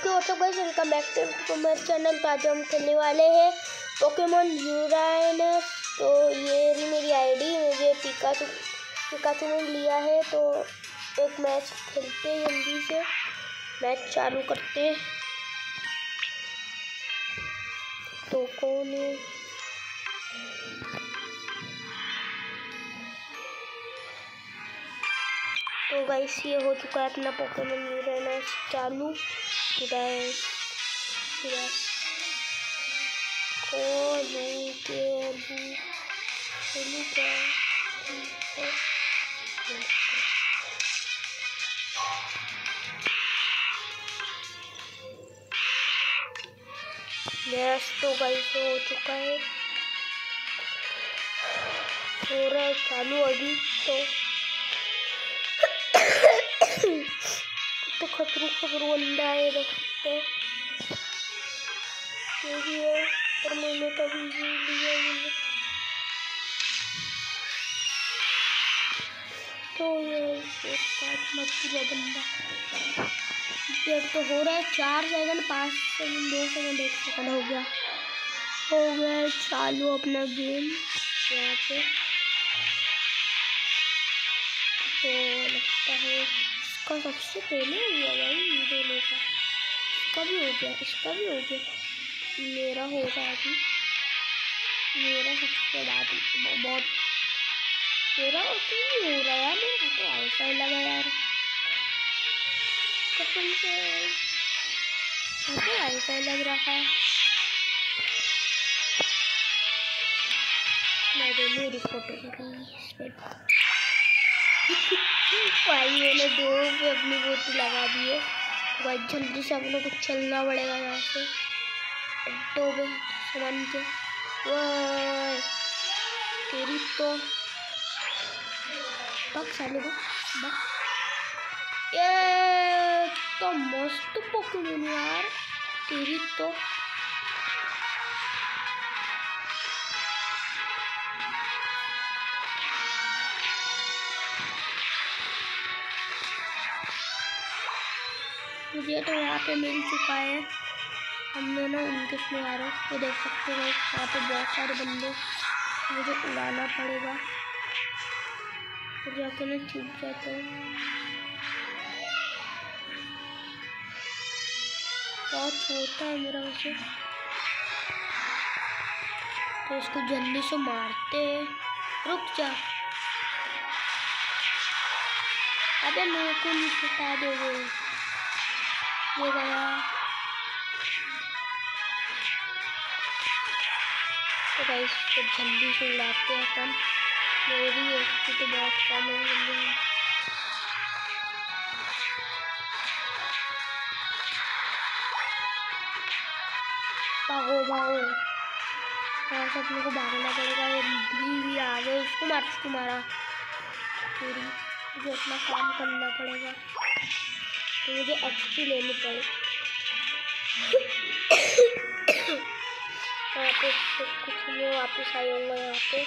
Okay whatsapp guys, welcome back to मेरे channel. तो आज हम खेलने वाले हैं पोकेमॉन यूराइनस। तो ये रही मेरी आईडी, मुझे पिकाचू ने लिया है। तो एक मैच खेलते हैं, जल्दी से मैच चालू करते हैं। तो कौन है? तो गाइस ये हो चुका है अपना पोकेमॉन यूराइनस चालू। यस, तो गाइस हो चुका है, हो रहा है चालू अभी। तो खतरू अंडा है, देख सकते हैं ये भी है, पर मैंने कभी भी लिया नहीं। तो ये मत पूरा बंदा डेट तो हो रहा है 4 सेकंड 5 सेकंड 2 सेकंड 1 सेकंड हो गया चालू अपना गेम यहाँ पे। तो लगता है इसका सबसे पहले हुआ भाई ये दोनों का, इसका भी हो गया, मेरा होगा अभी, मेरा सबसे बहुत मेरा क्यों नहीं हो रहा यार, मेरा तो ऐसा ही लगा यार, कसम से मुझे ऐसा ही लग रहा है। मेरी फोटो भाई मैंने 2 पे अपनी फोटो लगा दी है। भाई जल्दी से हम लोग को चलना पड़ेगा यहाँ से, अड्डों पे सामान के। वाह तेरी तो बक साले बक, ये तो मस्त पोकेमॉन यार तेरी तो। मुझे तो यहाँ पे मिल चुका है, हमने ना उनके इसमें आ रहा है, ये देख सकते हो यहाँ पे बहुत सारे बंदे, मुझे उड़ाना पड़ेगा तो जाके ना छूट जाते हैं। बहुत छोटा है मेरा वैसे, तो इसको जल्दी से मारते हैं। रुक जा, अबे मेरे को नहीं छुटा दोगे, ये गया। तो गाइस इसको जल्दी से उड़ाते हैं अपन, मेरी एचपी तो बहुत कम है। जल्दी भागो यहाँ से अपने को भागना पड़ेगा। ये भी आ गए, उसको मारा पूरी, मुझे अपना काम करना पड़ेगा, तो मुझे एचपी लेनी पड़े। यहाँ पे कुछ नहीं, वापस आई होंगे यहाँ पे,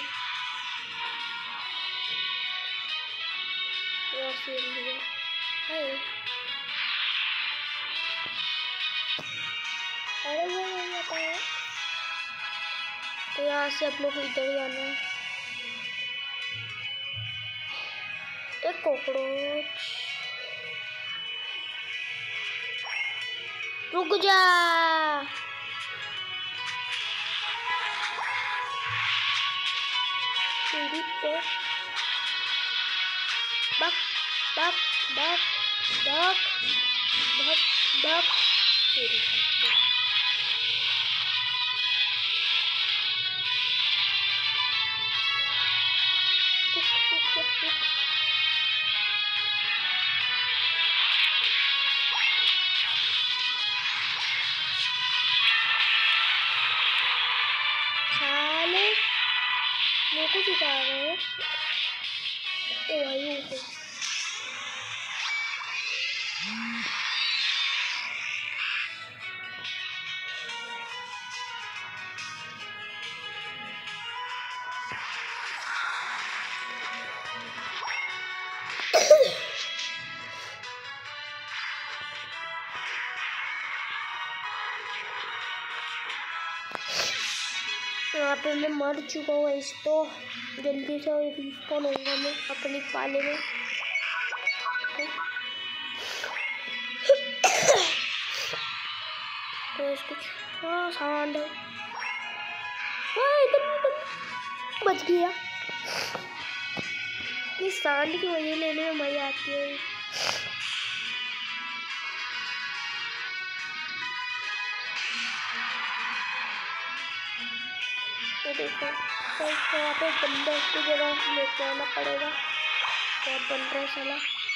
तो यहाँ से आप लोग को इधर ही आना है। एक कॉकरोच, रुक जा, तो बक बक बक बक बक बक साले मेरे को सिखा रहे हैं। तो वही होते यहाँ पे मैं मर चुका हूँ। इस तो जल्दी से रिस्पॉन होऊंगा मैं अपनी पाले में। तो इसको सांड बच गया। इस सांड की वजह लेने में मजा आती है। तो देखो यहाँ पे बंदा की जगह लेके आना पड़ेगा। क्या बन रहा है साला।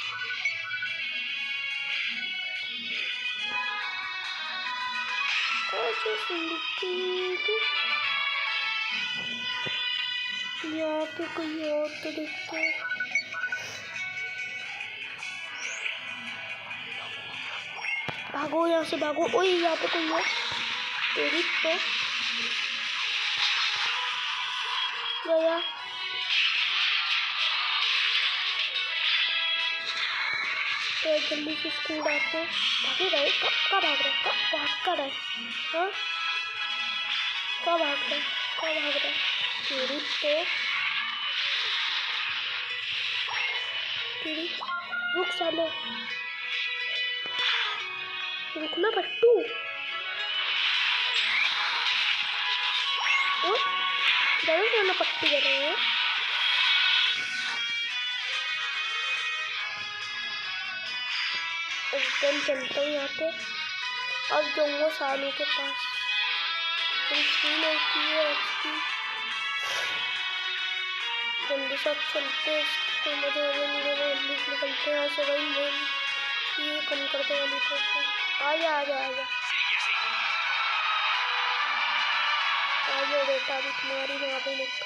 यहाँ पे कोई और तो देखते हैं। भागो यहाँ से भागो। ओए यहाँ पे कोई है। तेरी तो गया। तो जल्दी से स्कूल आते। भागे रहे कब भाग रहे कब भाग कर रहे। हाँ कब भाग रहे तेरी तो तेरी रुक साले रुकना पट्टू। ज़्यादा पट्टी कर रहे हैं। एकदम चलता हूँ यहाँ पे। अब जाऊँगा सालू के पास। जल्दी से चलते तो मुझे जल्दी निकलते हैं यहाँ से। भाई ये कम कर दे वाली आजा बेटा अभी तुम्हारी वहाँ पे निकल।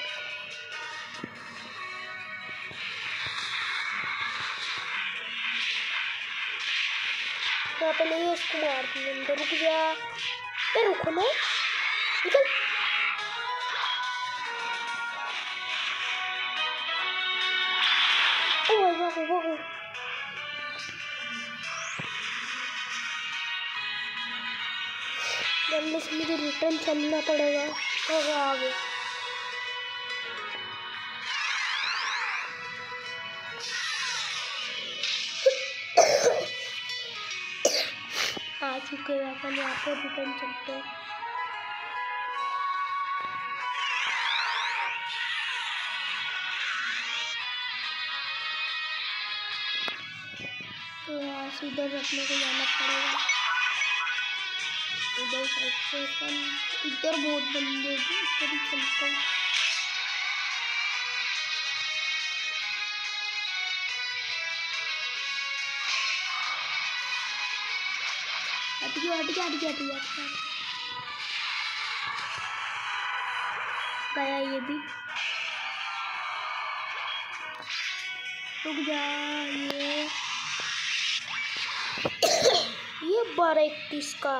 यहाँ पे नहीं है उसको मार दिया। रुक जा रुको ना निकल। ओ जल्दी से मुझे रिटर्न चलना पड़ेगा। आगे आ चुके हैं अपन यहाँ पे। रिटर्न चलते हैं। तो यहाँ से इधर रखने को जाना पड़ेगा। इधर साइड से अपन इधर बहुत बंदे हैं। इधर ही चलता हूँ। हट गया ये भी। रुक जा। ये 12:31 का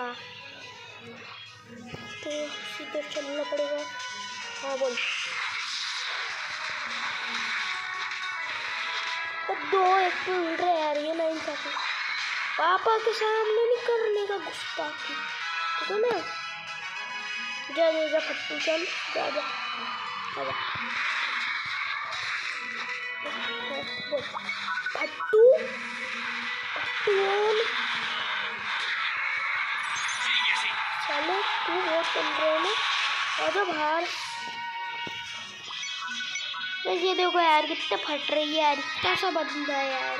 तो सीधे चलना पड़ेगा। हाँ बोल। अब 2-1 पे उड़ रहे यार। ये नहीं चाहते पापा के सामने नहीं करने का गुस्सा की तो ना। जा फट्टू चल जा फट्टू चलो तू बहुत चल रहे हो ना। आजा बाहर। ये देखो यार कितने फट रही है यार। इतना सा बंदा है यार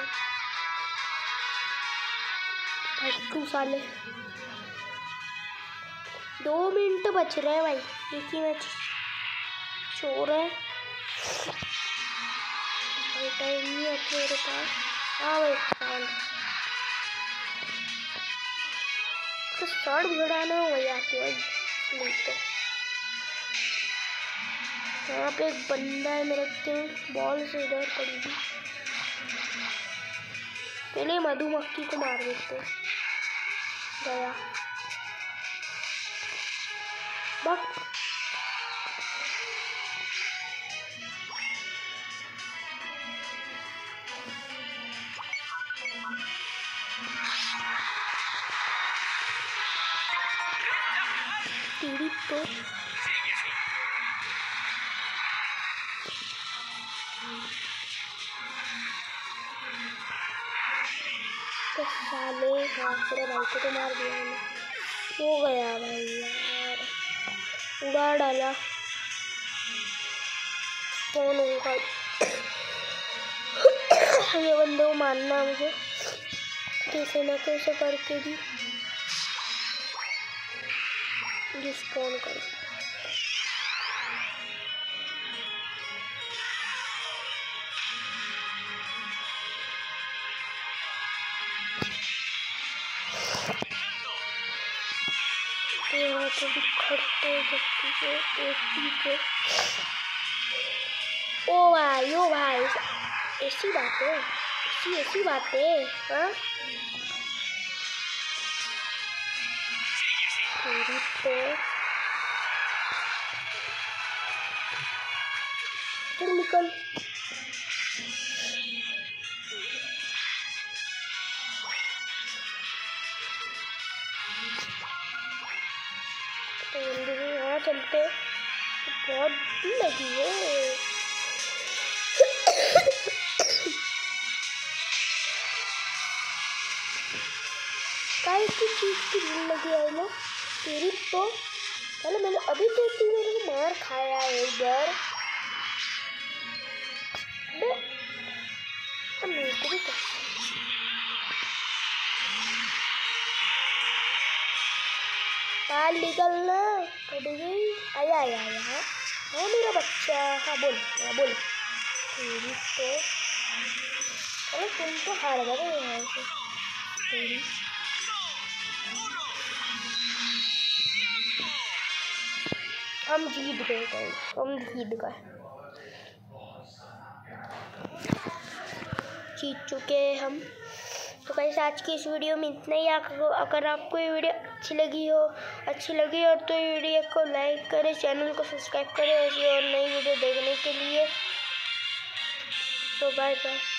फट्टू साले। 2 मिनट बच रहे हैं भाई। इसी में चोर है भाई। टाइम नहीं है मेरे पास। हाँ भाई तो शर्ट भिड़ाना हो जाती है नहीं तो। यहाँ पे एक बंदा है मेरे बॉल से इधर पड़ी थी। पहले मधुमक्खी को मार देते। गया बक। तेरी तो साले। हाँ तेरे भाई को तो मार दिया मैंने। हो गया भाई यार, उड़ा डाला कौन होगा। ये बंदे को मारना मुझे कैसे ना कैसे करके भी। डिस्काउंट कर यहाँ पे भी खड़ते जल्दी से एटी के। ओ भाई ऐसी बात है, ऐसी बात है। हाँ तेरी तो चल निकल। यहाँ चलते बहुत भीड़ लगी है। काय की चीज की भीड़ लगी है ना तेरी तो। पहले मैंने अभी तो तू मेरे को मार खाया है इधर। अब मेरे को भी बाहर निकलना कट गई। आया हाँ मेरा बच्चा। हाँ बोल तेरी तो। चलो तुम तो हार गए यहाँ से तेरी। हम जीत गए, जीत चुके हैं हम। तो गाइस आज की इस वीडियो में इतना ही। अगर आपको ये वीडियो अच्छी लगी हो तो ये वीडियो को लाइक करें, चैनल को सब्सक्राइब करें ऐसी और नई वीडियो देखने के लिए। तो बाय बाय।